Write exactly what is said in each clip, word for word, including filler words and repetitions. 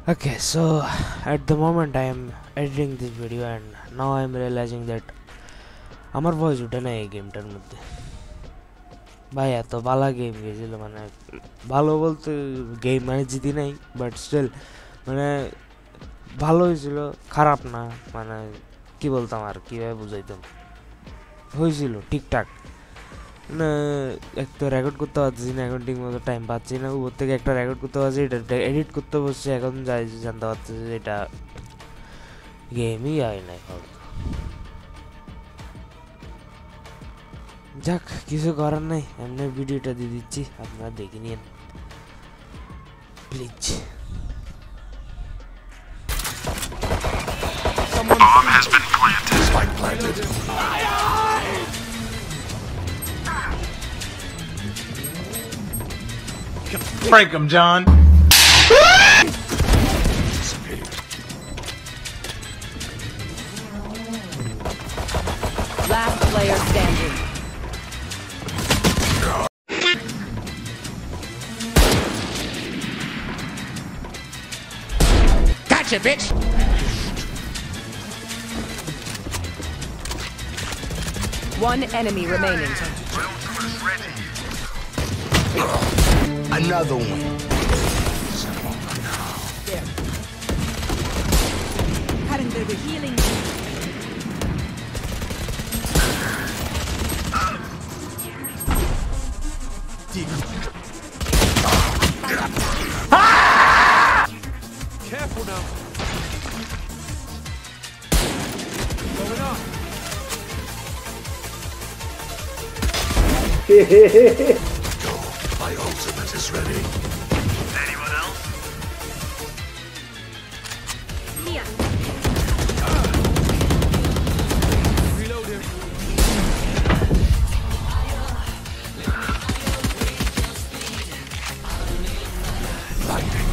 Okay, so at the moment I am editing this video and now I am realizing that আমার voice ওঠে না এই গেমটার মধ্যে। ভাই এত ভালো গেম গেছিল, মানে ভালো বলতে গেম মানে জিতি নাই, বাট স্টিল মানে ভালো হয়েছিল, খারাপ না, মানে কি বলতাম আর কীভাবে বুঝাইতাম, হয়েছিল ঠিকঠাক। না এক তো রেকর্ড করতে পারছি না, এখন ঠিক মতো টাইম পাচ্ছি না, উপর থেকে একটা রেকর্ড করতে পারছি, এটা এডিট করতে বসছি, এখন যাই জানতে পারছি যে এটা গেমই হয় না। যাক, কিছু করার নাই, এমনি ভিডিওটা দিয়ে দিচ্ছি, আপনারা দেখে নিন please. Bomb has been planted. Spike planted. Break him, John. Last player standing. Gotcha, bitch. One enemy remaining. Another one. There. Cutting through the healing. Ah! Careful now. Going up. Go. My ultimate is ready. Anyone else? Here. Reload him. Lightning.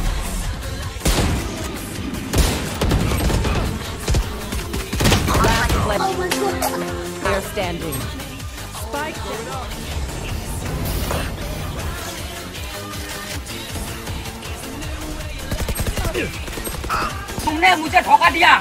Last player standing. Spike going up. तुमने मुझे ठोका दिया।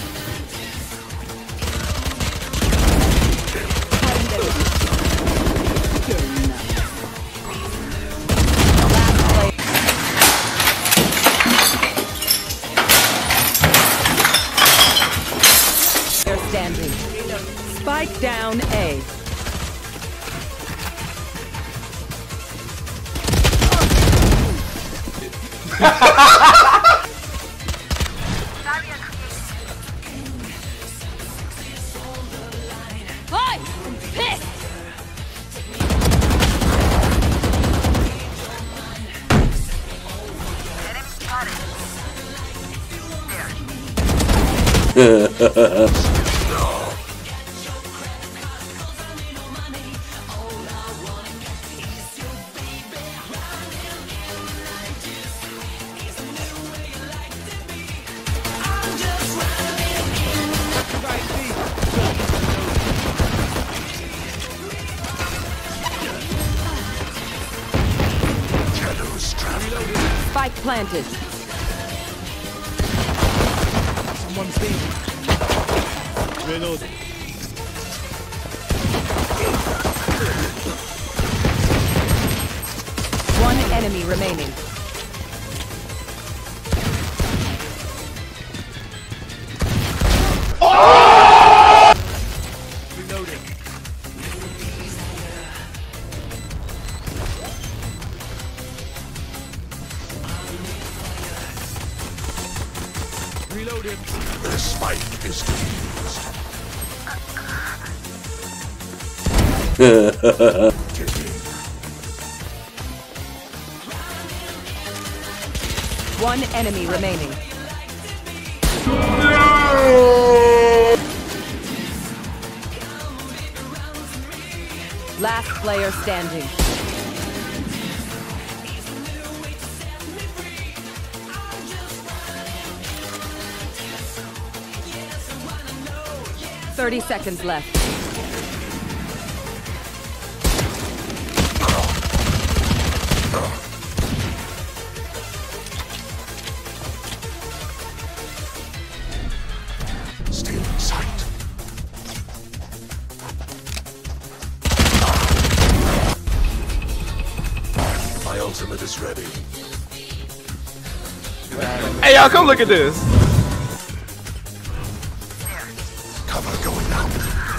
They're standing. Spike down A. Hi! I'm pissed! Spike planted. Someone's B. Reload. One enemy remaining. Reloading. Reload him. The spike is defused. One enemy remaining. Last player standing. Thirty seconds left. ultimate is ready. Hey, y'all, come look at this. Cover going out.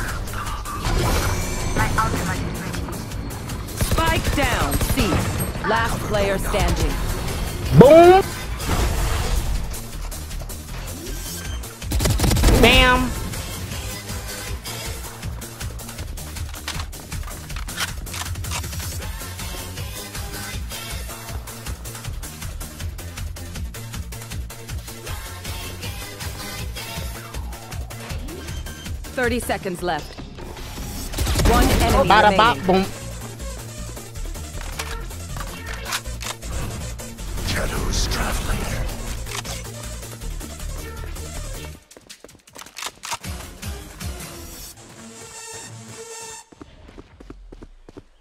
Spike down. C. Last player standing. Boom. Bam. Thirty seconds left. One enemy Bada bop, remaining. boom. Shadows traveling.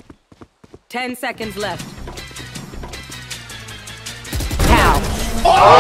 Ten seconds left. Cow.